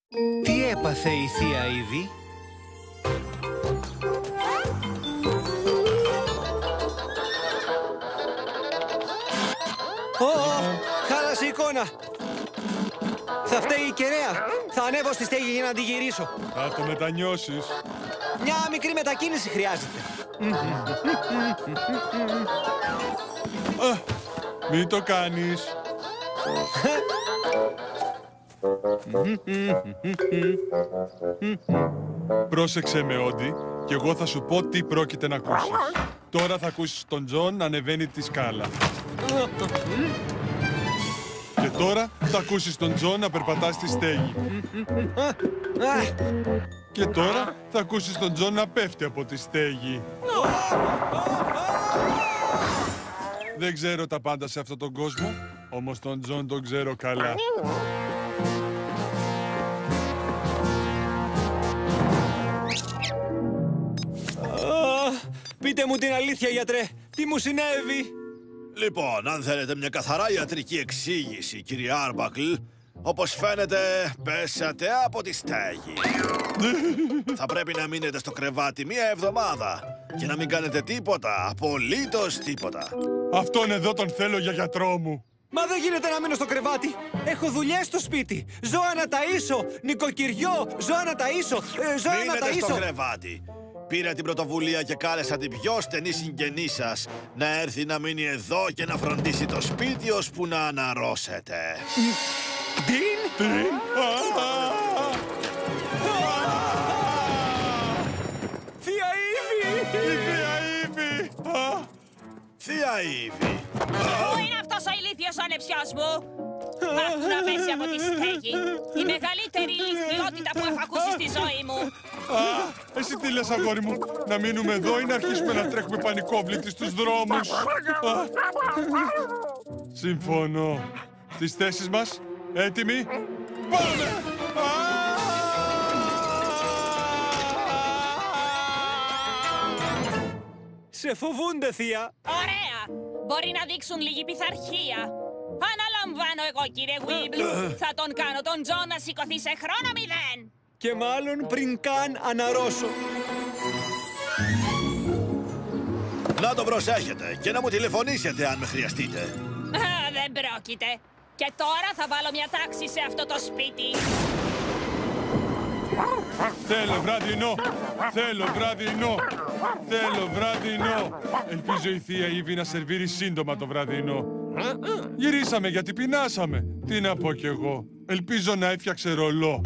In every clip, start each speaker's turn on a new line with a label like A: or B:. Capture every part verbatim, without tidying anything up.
A: Τι έπαθε η θεία Ήβη? Ω, χάλασε η εικόνα. Θα φταίει η κεραία. Θα ανέβω στη στέγη για να τη γυρίσω.
B: Θα το μετανιώσεις.
A: Μια μικρή μετακίνηση χρειάζεται.
B: Α, μην το κάνεις. Πρόσεξε με, Όντι, και εγώ θα σου πω τι πρόκειται να ακούσεις. Τώρα θα ακούσεις τον Τζον να ανεβαίνει τη σκάλα. Και τώρα θα ακούσεις τον Τζον να περπατά στη στέγη. Και τώρα θα ακούσεις τον Τζον να πέφτει από τη στέγη. Δεν ξέρω τα πάντα σε αυτόν τον κόσμο, όμως τον Τζον τον ξέρω καλά.
A: Πείτε μου την αλήθεια, γιατρέ. Τι μου συνέβη?
C: Λοιπόν, αν θέλετε μια καθαρά ιατρική εξήγηση, κύριε Άρμπακλ, όπως φαίνεται, πέσατε από τη στέγη. Θα πρέπει να μείνετε στο κρεβάτι μία εβδομάδα και να μην κάνετε τίποτα, απολύτως τίποτα.
B: Αυτόν εδώ τον θέλω για γιατρό μου.
A: Μα δεν γίνεται να μείνω στο κρεβάτι. Έχω δουλειές στο σπίτι. Ζώα να ταΐσω, νοικοκυριό, ζώα να ταΐσω, ε, ζώα να ταΐσω.
C: Μείνετε στο κρεβάτι. Πήρα την πρωτοβουλία και κάλεσα την πιο στενή συγγενή σας να έρθει να μείνει εδώ και να φροντίσει το σπίτι ώσπου να αναρρώσετε.
A: Την!
B: Την!
A: Θεία Ήβη!
B: Η θεία Ήβη!
C: Θεία Ήβη!
D: Πού είναι αυτός ο ηλίθιος ανεψιός μου? Άκου να πέσει από τη στέγη. Η μεγαλύτερη ηλικιότητα που έχω ακούσει στη ζωή μου.
B: Α, εσύ τι λες, αγόρι μου? Να μείνουμε εδώ ή να αρχίσουμε να τρέχουμε πανικόβλητοι στους δρόμους? Α, συμφωνώ. Στις θέσεις μας, έτοιμοι, πάμε!
A: Σε φοβούνται, θεία.
D: Ωραία! Μπορεί να δείξουν λίγη πειθαρχία. Αναλαμβάνω εγώ, κύριε Βίμπλ. Θα τον κάνω τον Τζον να σηκωθεί σε χρόνο μηδέν.
A: Και μάλλον πριν καν αναρρώσω.
C: Να το προσέχετε και να μου τηλεφωνήσετε αν με χρειαστείτε.
D: Α, δεν πρόκειται. Και τώρα θα βάλω μια τάξη σε αυτό το σπίτι.
B: Θέλω βραδινό! Θέλω βραδινό! Θέλω βραδινό! Ελπίζω η θεία Ήβη να σερβίρει σύντομα το βραδινό. Γυρίσαμε γιατί πεινάσαμε. Τι να πω κι εγώ. Ελπίζω να έφτιαξε ρολό.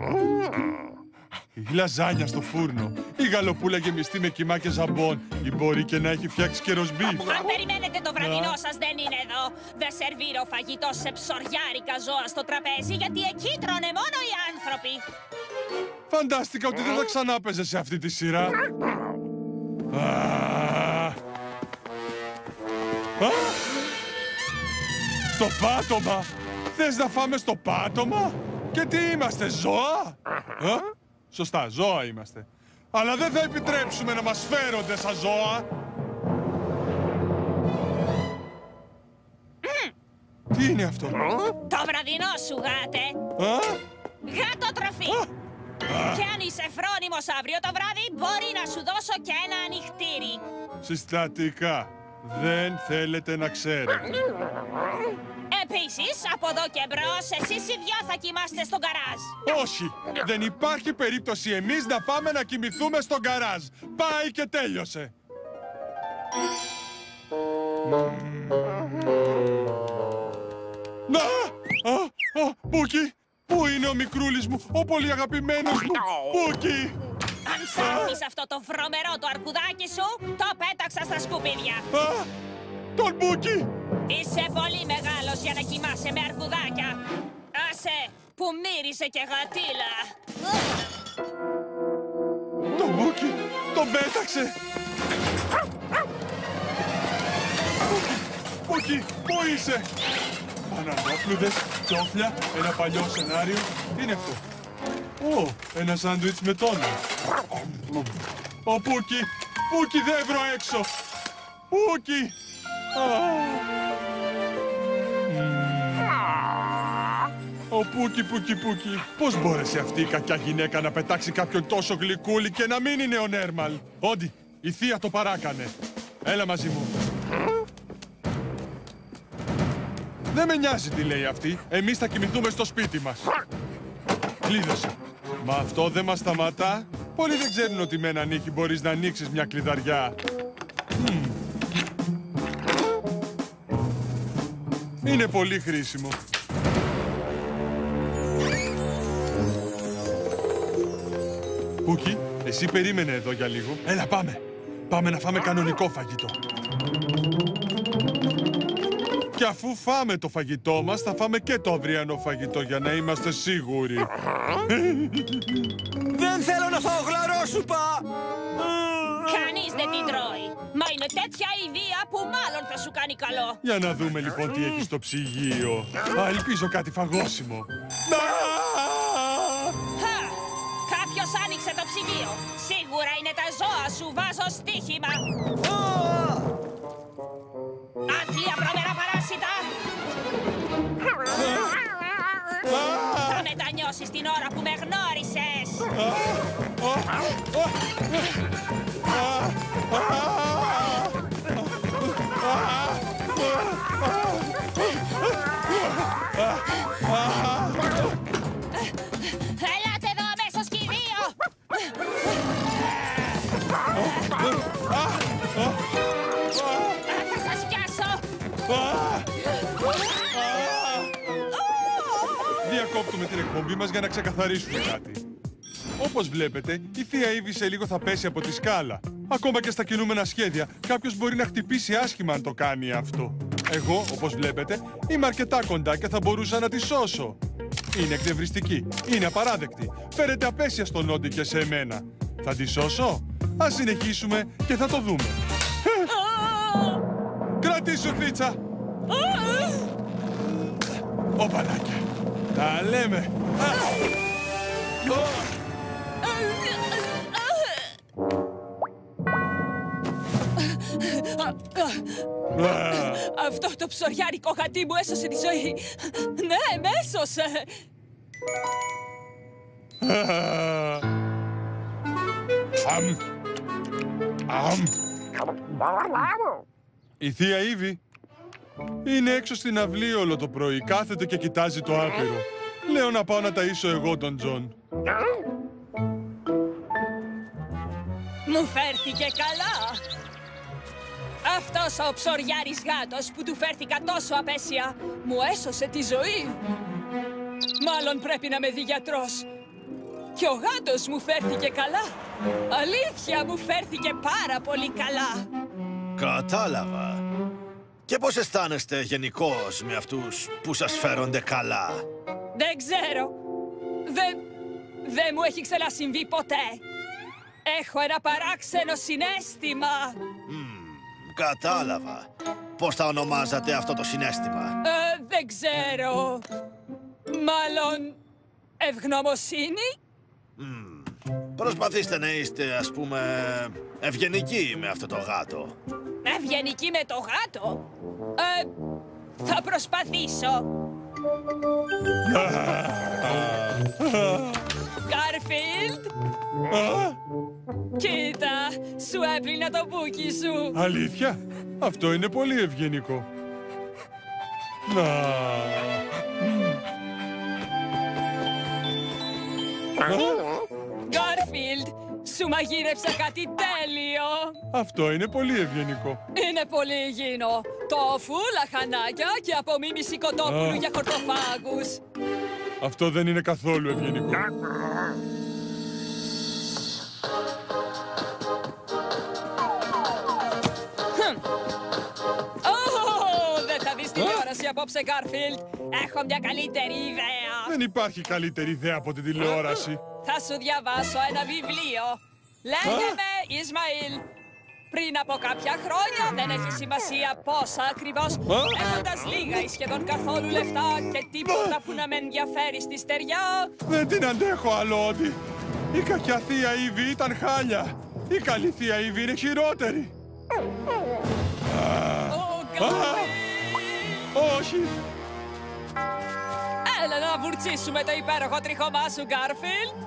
B: Η λαζάνια στο φούρνο. Η γαλοπούλα γεμιστή με κιμά και ζαμπόν. Ή μπορεί και να έχει φτιάξει και ροσμπίφ.
D: Αν περιμένετε, το βραδινό σας δεν είναι εδώ. Δεν σερβίρω φαγητό σε ψωριάρικα ζώα στο τραπέζι, γιατί εκεί τρώνε μόνο οι άνθρωποι.
B: Φαντάστηκα ότι δεν θα ξανά παίζε σε αυτή τη σειρά. Α! Α! Στο πάτωμα! Θες να φάμε στο πάτωμα? Και τι είμαστε, ζώα? Α? Σωστά, ζώα είμαστε. Αλλά δεν θα επιτρέψουμε να μας φέρονται σαν ζώα.
D: Mm.
B: Τι είναι αυτό?
D: Το βραδινό σου, γάτε.
B: Α?
D: Γάτο-τροφή. Και αν είσαι φρόνιμος αύριο το βράδυ, μπορεί να σου δώσω και ένα ανοιχτήρι.
B: Συστατικά. Δεν θέλετε να ξέρετε.
D: Επίσης, από εδώ και μπρος, εσείς οι δυο θα κοιμάστε στο γκαράζ.
B: Όχι! Δεν υπάρχει περίπτωση εμείς να πάμε να κοιμηθούμε στο γκαράζ. Πάει και τέλειωσε. Να! Α! Α! Μπούκι! Πού είναι ο μικρούλης μου, ο πολύ αγαπημένος μου? Μπούκι!
D: Αν ψάχνεις αυτό το βρωμερό το αρκουδάκι σου, το πέταξα στα σκουπίδια.
B: Α! Τον Μπούκι!
D: Είσαι πολύ μεγάλος για να κοιμάσαι με αρκουδάκια. Άσε, που μύρισε και γατήλα.
B: Τον Μπούκι! Τον πέταξε! Μπούκι! Μπούκι! Πού είσαι? Ανανόπλουδες, τσόφλια, ένα παλιό σενάριο. Τι είναι αυτό? Ω, ένα σάντουιτς με τόνο. Ο Πούκι! Πούκι, δεν βρω έξω! Πούκι! Ο Πούκι, Πούκι, Πούκι. Πώς μπόρεσε αυτή η κακιά γυναίκα να πετάξει κάποιον τόσο γλυκούλη και να μην είναι ο Νέρμαλ? Όντι, η θεία το παράκανε. Έλα μαζί μου. Δεν με νοιάζει τι λέει αυτή. Εμείς θα κοιμηθούμε στο σπίτι μας. Κλείδωσε. Μα αυτό δεν μας σταματά. Πολλοί δεν ξέρουν ότι με ένα νύχι μπορείς να ανοίξεις μια κλειδαριά. Mm. Είναι πολύ χρήσιμο. Πούκι, εσύ περίμενε εδώ για λίγο. Έλα, πάμε. Πάμε να φάμε κανονικό φαγητό. Και αφού φάμε το φαγητό μας, θα φάμε και το αυριανό φαγητό για να είμαστε σίγουροι.
A: Δεν θέλω να φάω γλαρόσουπα!
D: Κανείς δεν την τρώει. Μα είναι τέτοια ιδέα που μάλλον θα σου κάνει καλό.
B: Για να δούμε λοιπόν τι έχει στο ψυγείο. Α, ελπίζω κάτι φαγόσιμο.
D: Χα! Κάποιος άνοιξε το ψυγείο. Σίγουρα είναι τα ζώα σου, βάζω στοίχημα. Άθλια βρωμερά παράσιτα! Θα μετανιώσεις την ώρα που με γνώρισες! Ελάτε εδώ αμέσως κι οι δύο! Θα σας πιάσω!
B: Διακόπτουμε την εκπομπή μας για να ξεκαθαρίσουμε κάτι. Όπως βλέπετε, η θεία Ήβη σε λίγο θα πέσει από τη σκάλα. Ακόμα και στα κινούμενα σχέδια, κάποιος μπορεί να χτυπήσει άσχημα αν το κάνει αυτό. Εγώ, όπως βλέπετε, είμαι αρκετά κοντά και θα μπορούσα να τη σώσω. Είναι εκνευριστική, είναι απαράδεκτη. Φέρεται απέσια στον Όντι και σε εμένα. Θα τη σώσω? Ας συνεχίσουμε και θα το δούμε. Κρατήσου, θίτσα! Οπαλάκια! Τα λέμε!
D: Αυτό το ψωριάρικο γατί μου έσωσε τη ζωή. Ναι, με έσωσε.
B: Αμ. Αμ. Η θεία Ήβη είναι έξω στην αυλή όλο το πρωί. Κάθεται και κοιτάζει το άπειρο. Λέω να πάω να ταΐσω εγώ τον Τζον.
D: Μου φέρθηκε καλά. Αυτός ο ψωριάρης γάτος που του φέρθηκα τόσο απέσια μου έσωσε τη ζωή. Μάλλον πρέπει να με δει γιατρός. Και ο γάτος μου φέρθηκε καλά. Αλήθεια, μου φέρθηκε πάρα πολύ καλά.
C: Κατάλαβα. Και πώς αισθάνεστε γενικώς με αυτούς που σας φέρονται καλά?
D: Δεν ξέρω. Δεν... δεν μου έχει ξανασυμβεί ποτέ. Έχω ένα παράξενο συναίσθημα.
C: Mm, κατάλαβα. Πώς θα ονομάζατε αυτό το συναίσθημα?
D: Ε, δεν ξέρω. Μάλλον ευγνωμοσύνη.
C: Mm, προσπαθήστε να είστε, ας πούμε, ευγενικοί με αυτό το γάτο.
D: Ευγενική με το γάτο? Ε, θα προσπαθήσω. Γκάρφιλντ! Κοίτα, σου έπλυνα το μπούκι σου.
B: Αλήθεια? Αυτό είναι πολύ ευγενικό. Να.
D: Γκάρφιλντ, σου μαγείρεψα κάτι τέλειο.
B: Αυτό είναι πολύ ευγενικό.
D: Είναι πολύ υγιεινό. Τόφου, λαχανάκια και απομίμηση κοτόπουλου
B: Α.
D: για χορτοφάγους.
B: Αυτό δεν είναι καθόλου ευγενικό.
D: Δεν θα δεις τηλεόραση απόψε, Γκάρφιλντ. Έχω μια καλύτερη ιδέα.
B: Δεν υπάρχει καλύτερη ιδέα από την τηλεόραση.
D: Θα σου διαβάσω ένα βιβλίο. Λέγεται Ισμαήλ. Πριν από κάποια χρόνια, δεν έχει σημασία πόσα ακριβώς, έχοντας λίγα ή σχεδόν καθόλου λεφτά και τίποτα που να με ενδιαφέρει στη στεριά.
B: Δεν την αντέχω άλλο, Όντι. Η κακιά θεία Ήβη ήταν χάλια. Η καλή θεία Ήβη είναι χειρότερη.
D: Ω, Γκάρφιλντ!
B: Όχι.
D: Έλα να βουρτσίσουμε το υπέροχο τριχωμά σου, Γκάρφιλντ.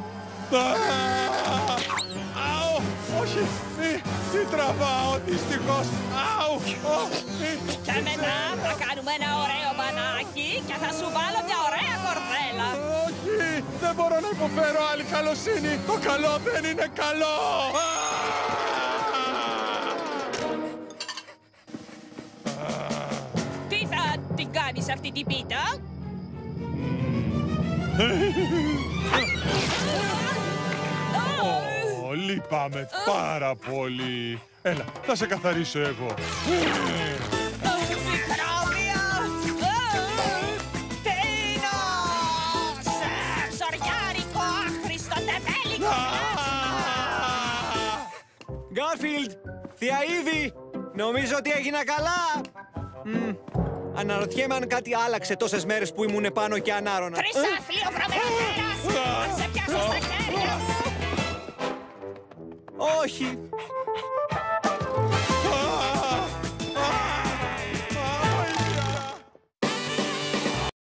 B: Αου, όχι, μη, τι τραβάω, δυστυχώς, αου,
D: Και μετά θα κάνουμε ένα ωραίο μπανάκι και θα σου βάλω μια ωραία κορδέλα.
B: όχι, δεν μπορώ να υποφέρω άλλη καλοσύνη, το καλό δεν είναι καλό.
D: Τι θα την κάνεις αυτή την πίτα?
B: Ω, λυπάμαι πάρα πολύ. Έλα, θα σε καθαρίσω εγώ.
D: Μικρόβια! Τίνος! Ψωριάρικο, άχρηστο, τεμπέλικο!
A: Γκάρφιλντ! Θεία Ήβη! Νομίζω ότι έγινα καλά! Μμ, αναρωτιέμαι αν κάτι άλλαξε τόσες μέρες που ήμουν πάνω και ανάρωνα.
D: Τρισάθλιο βρωμεροτέρας! Θα σε πιάσω στα χέρια μου!
A: Όχι!